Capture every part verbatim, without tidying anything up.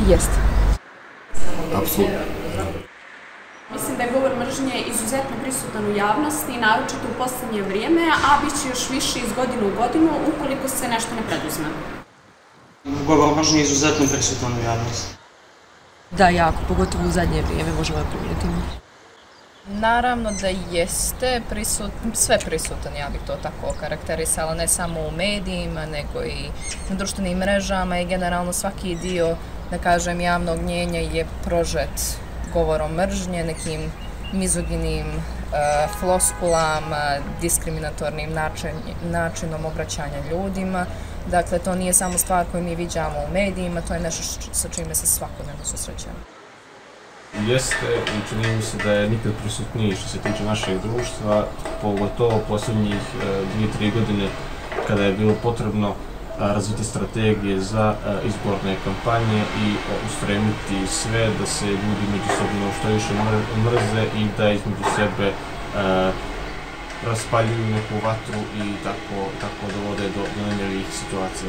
Jeste. Apsolutno. Mislim da je govor mržnje izuzetno prisutan u javnosti, naročito u posljednje vrijeme, a bit će još više iz godine u godinu ukoliko se nešto ne preduzme. Govor mržnje je izuzetno prisutan u javnosti. Da, jako, pogotovo u zadnje vrijeme možemo primijetiti. Naravno da jeste prisut, sve prisutan, ja bih to tako karakterisala, ne samo u medijima, nego i na društvenim mrežama i generalno svaki dio, da kažem, javnog mnjenja je prožet govorom mržnje, nekim mizoginim uh, floskulama, diskriminatornim način, načinom obraćanja ljudima. Dakle, to nije samo stvar koju mi viđamo u medijima, to je nešto sa čime se svakodnevno susrećemo. Jeste i čini mi se da je nikad prisutniji što se tiče našeg društva, pogotovo posljednjih dvije, tri godine kada je bilo potrebno razviti strategije za izborne kampanje i ustremiti sve da se ljudi međusobno što više mrze i da između sebe raspaljuju neku vatru i tako, tako dovode do, do nemilijih situacija.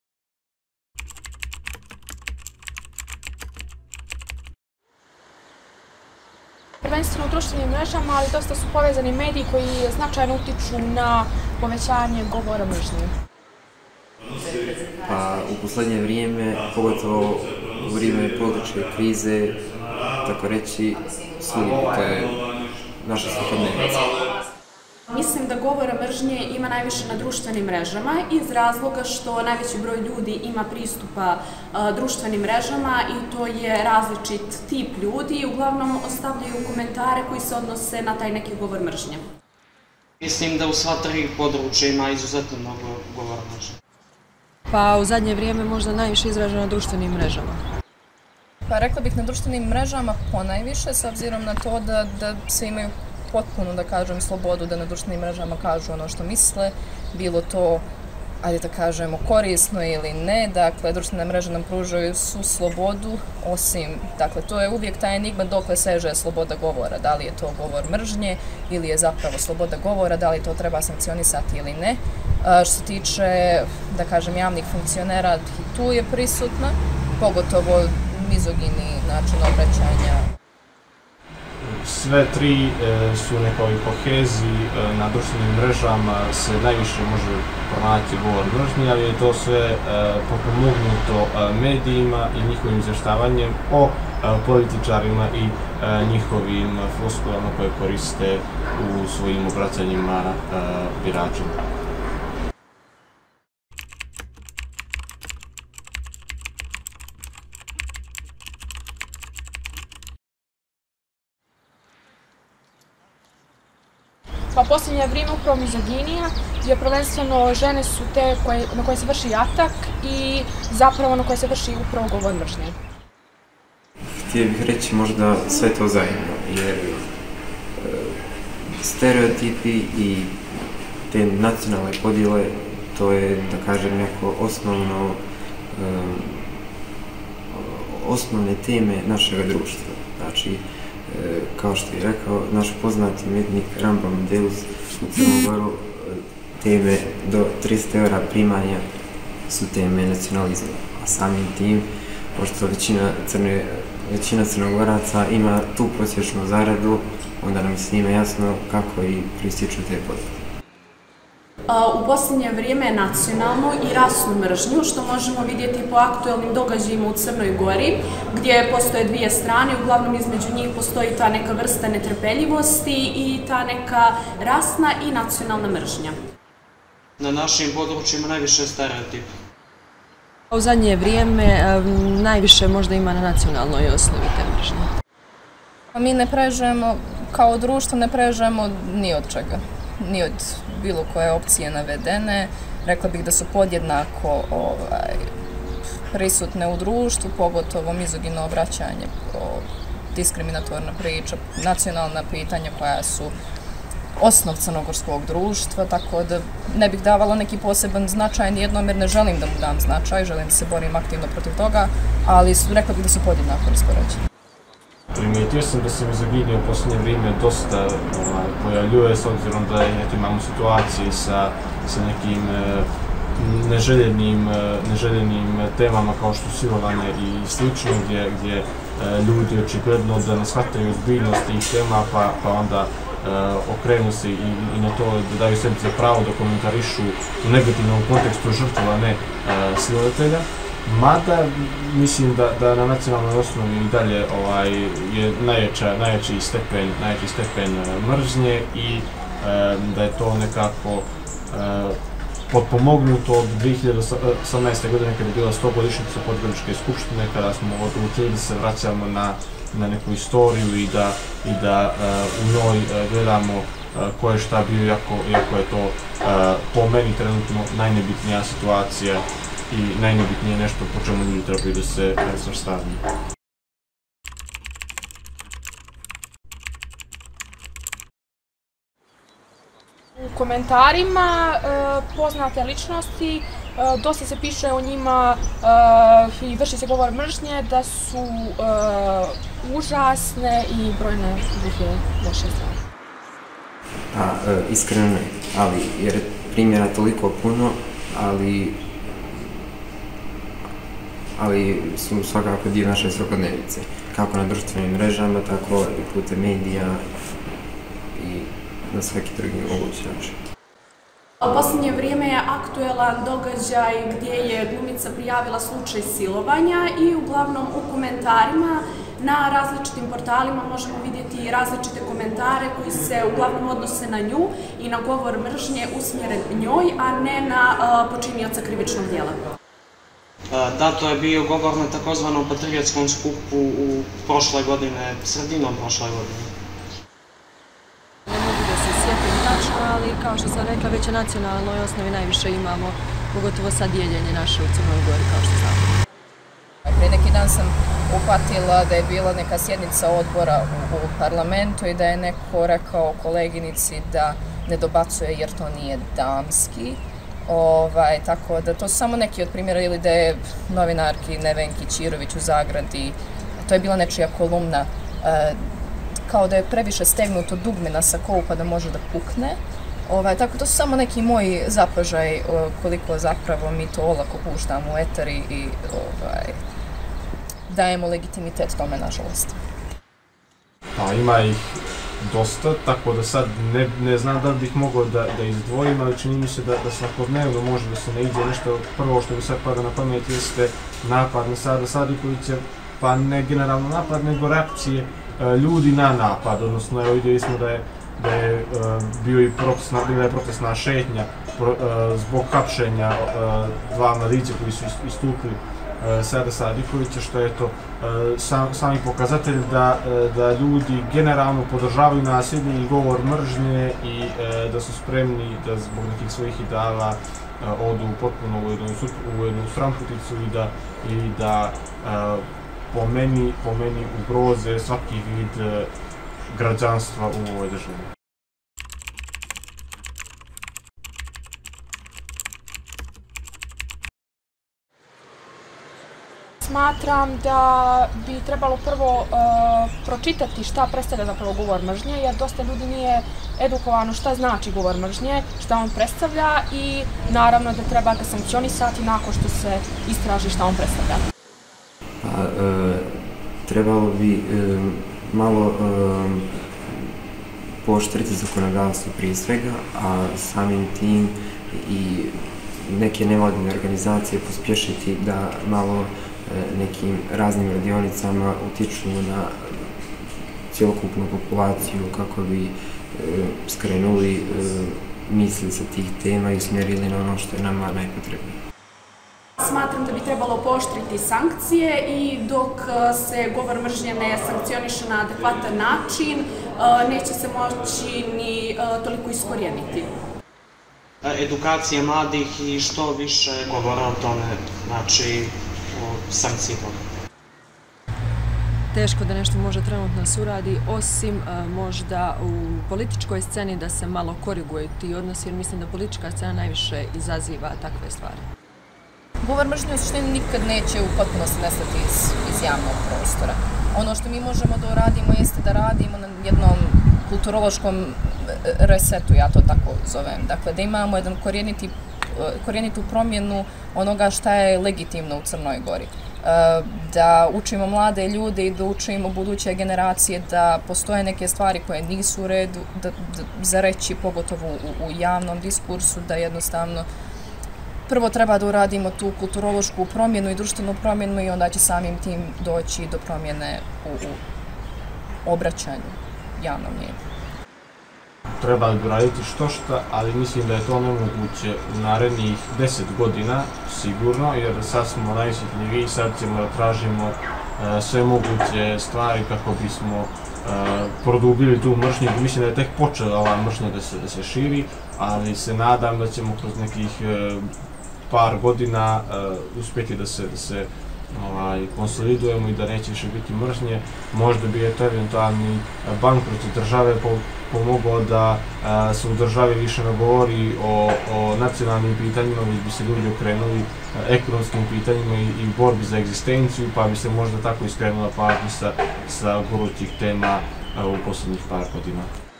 Prvenstveno u društvenim mrežama, ali dosta su povezani mediji koji značajno utiču na povećanje govora mržnje. Pa u poslednje vrijeme, pogotovo u vrijeme političke krize, tako reći, svugdje to je naša svakodnevnica. Mislim da govora mržnje ima najviše na društvenim mrežama iz razloga što najveći broj ljudi ima pristupa a, društvenim mrežama i to je različit tip ljudi. Uglavnom ostavljaju komentare koji se odnose na taj neki govor mržnje. Mislim da u sva tri područja ima izuzetno mnogo govora mržnje. Pa u zadnje vrijeme možda najviše izraženo na društvenim mrežama. Pa rekla bih na društvenim mrežama ponajviše, s obzirom na to da, da se imaju potpuno, da kažem, slobodu da na društvenim mrežama kažu ono što misle, bilo to, ajde da kažemo, korisno ili ne. Dakle, društvene mreže nam pružaju su slobodu, osim, dakle, to je uvijek ta enigma dokle seže sloboda govora, da li je to govor mržnje ili je zapravo sloboda govora, da li to treba sankcionisati ili ne. A, što se tiče, da kažem, javnih funkcionera, tu je prisutna, pogotovo mizogini način obraćanja. Sve tri e, su nekoj koheziji, e, na društvenim mrežama se najviše može pronaći govor mržnje, ali je to sve e, potpomognuto e, medijima i njihovim izvještavanjem o e, političarima i e, njihovim floskulama koje koriste u svojim obraćanjima e, biračima. Pa posljednje vrijeme upravo mizoginija, gdje prvenstveno žene su te koje, na koje se vrši atak i zapravo na koje se vrši upravo govor mržnje. Htio bih reći možda sve to zajedno, jer e, stereotipi i te nacionalne podjele, to je, da kažem, neko osnovno, e, osnovne teme našeg društva. Znači, kao što je rekao naš poznati umjetnik Rambo Amadeus u Crnom Goru, teme do tristo eura primanja su teme nacionalizma, a samim tim, pošto većina, crne, većina crnogoraca ima tu prosječnu zaradu, onda nam je s njima jasno kako i prističu te podjele. U posljednje vrijeme nacionalnu i rasnu mržnju, što možemo vidjeti po aktuelnim događajima u Crnoj Gori, gdje postoje dvije strane, uglavnom između njih postoji ta neka vrsta netrpeljivosti i ta neka rasna i nacionalna mržnja. Na našim područjima najviše stereotip. U zadnje vrijeme najviše možda ima na nacionalnoj osnovi te mržnje. Mi ne prežemo, kao društvo ne prežemo ni od čega, ni od bilo koje opcije navedene. Rekla bih da su podjednako ovaj, prisutne u društvu, pogotovo mizogino obraćanje, diskriminatorna priča, nacionalna pitanja koja su osnov crnogorskog društva, tako da ne bih davala neki poseban značaj nijednom jer ne želim da mu dam značaj, želim da se borim aktivno protiv toga, ali su, rekla bih da su podjednako raspoređeni. Primijetio sam da se mizoginija u posljednje vrijeme dosta ovaj, pojavljuje, s obzirom da eto, imamo situacije sa, sa nekim e, neželjenim, neželjenim temama kao što su silovanje i slično, gdje, gdje ljudi očigledno da ne shvataju ozbiljnost tih tema, pa, pa onda okrenu se i, i na to da daju sebi za pravo da komentarišu u negativnom kontekstu žrtva, a ne silovatelja. Mada mislim da, da na nacionalnoj osnovi i dalje ovaj, je najjača, najjači stepen, najjači stepen mržnje i e, da je to nekako e, potpomognuto od dvije hiljade osamnaeste. godine kada je bila stogodišnjica Podgoričke skupštine, kada smo odlučili da se vraćamo na, na neku istoriju i da, i da uh, u njoj uh, gledamo uh, ko je šta bio, iako, iako je to uh, po meni trenutno najnebitnija situacija i najnebitnije nešto po čemu ljudi trebaju da se uh, svrstavljaju. U komentarima e, poznate ličnosti, e, dosta se piše o njima e, i vrši se govor mržnje da su e, užasne i brojne druge loše stvari. Pa, e, iskreno ne, ali jer primjera toliko puno, ali ali su svakako dio naše svakodnevice, kako na društvenim mrežama, tako i putem medija i na svaki drugi mogući način. U posljednje vrijeme je aktuelan događaj gdje je glumica prijavila slučaj silovanja i uglavnom u komentarima na različitim portalima možemo vidjeti različite komentare koji se uglavnom odnose na nju i na govor mržnje usmjeren njoj, a ne na uh, počinioca krivičnog djela. Da, to je bio govor na takozvanom patriotskom skupu u prošle godine, sredinom prošle godine. Ne mogu da se sjetim tačno, ali kao što sam rekla, već na nacionalnoj osnovi najviše imamo, pogotovo sad dijeljenje naše u Crnoj Gori, kao što znamo. Prije neki dan sam uhvatila da je bila neka sjednica odbora u, u parlamentu i da je neko rekao koleginici da ne dobacuje jer to nije damski. Ovaj, tako da to su samo neki od primjera, ili da je novinarki Nevenki Ćirović u Zagradi, to je bila nečija kolumna, e, kao da je previše stegnuto dugme na sakovu pa da može da pukne. Ovaj, tako to su samo neki moji zapažaj koliko zapravo mi to olako puštamo u eter i, i ovaj, dajemo legitimitet tome, nažalost. Pa ima ih dosta, tako da sad ne, ne znam da li bih mogao da, da izdvojim, ali čini mi se da, da svakodnevno može da se ne ide nešto. Prvo što mi sad pada na pamet jeste napad na Sada Sadikovića, pa ne generalno napad, nego reakcije e, ljudi na napad, odnosno evo vidjeli smo da je, da je e, bio i protestna, bila je protestna šetnja pro, e, zbog hapšenja e, dva mladića koji su istukli Sada Sadikovića, što je to sam, sami pokazatelj da, da ljudi generalno podržavaju nasilje i govor mržnje i da su spremni da zbog nekih svojih ideala odu potpuno u jednu, u jednu stranputicu i da, i da po meni, po meni ugroze svaki vid građanstva u ovoj državi. Smatram da bi trebalo prvo uh, pročitati šta predstavlja zapravo govor mržnje, jer dosta ljudi nije edukovano šta znači govor mržnje, šta on predstavlja i naravno da treba ga sankcionisati nakon što se istraži šta on predstavlja. Pa, e, trebalo bi e, malo e, pooštriti zakonodavstvo prije svega, a samim tim i neke nevladine organizacije pospješiti da malo nekim raznim radionicama utječu na cjelokupnu populaciju kako bi e, skrenuli e, misli sa tih tema i usmjerili na ono što je nama najpotrebnije. Smatram da bi trebalo pooštriti sankcije i dok se govor mržnje ne sankcioniše na adekvatan način, neće se moći ni toliko iskorijeniti. Edukacija mladih i što više govora o tome, znači o sankciji toga. Teško da nešto može trenutno se uradi, osim a, možda u političkoj sceni da se malo koriguju ti odnosi, jer mislim da politička scena najviše izaziva takve stvari. Govor mržnje u suštini nikad neće u potpunosti nestati iz, iz javnog prostora. Ono što mi možemo da uradimo jeste da radimo na jednom kulturološkom resetu, ja to tako zovem. Dakle, da imamo jedan korijeniti korjenitu promjenu onoga šta je legitimno u Crnoj Gori. Da učimo mlade ljude i da učimo buduće generacije da postoje neke stvari koje nisu u redu da, da, za reći, pogotovo u, u javnom diskursu, da jednostavno prvo treba da uradimo tu kulturološku promjenu i društvenu promjenu i onda će samim tim doći do promjene u, u obraćanju javnom mnijenju. Trebali bi raditi što šta, ali mislim da je to nemoguće u narednih deset godina, sigurno, jer sad smo najsjetljiviji, sad ćemo da tražimo uh, sve moguće stvari kako bismo uh, produbili tu mržnju. Mislim da je tek počela ova mržnja da se, da se širi, ali se nadam da ćemo kroz nekih uh, par godina uh, uspjeti da se, da se ovaj, konsolidujemo i da neće više biti mržnje. Možda bi je to eventualni bankrot države po, pomogao da a, se u državi više ne govori o, o nacionalnim pitanjima, već bi se ljudi okrenuli a, ekonomskim pitanjima i, i borbi za egzistenciju, pa bi se možda tako iskrenula pažnja sa, sa gorućih tema a, u posljednjih par godina.